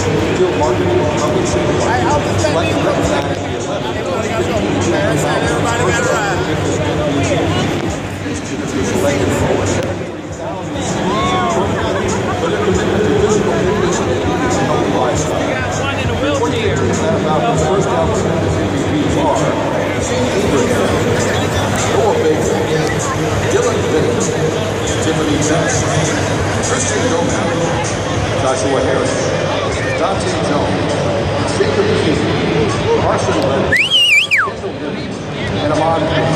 Field marketing public safety. Select recognized the 11th. Everybody got a ride. Selected for over 73,000 for their commitment to physical fitness and healthy lifestyle. We got one in a wheelchair. About the first outstanding MVPs are Abraham, Noah Baker, Dylan Bennett, Tiffany Jackson, Christian Gomez, Joshua Harrison, Dante Jones, Jacob King, Carson Leonard, Kendall Gibbons, and Amon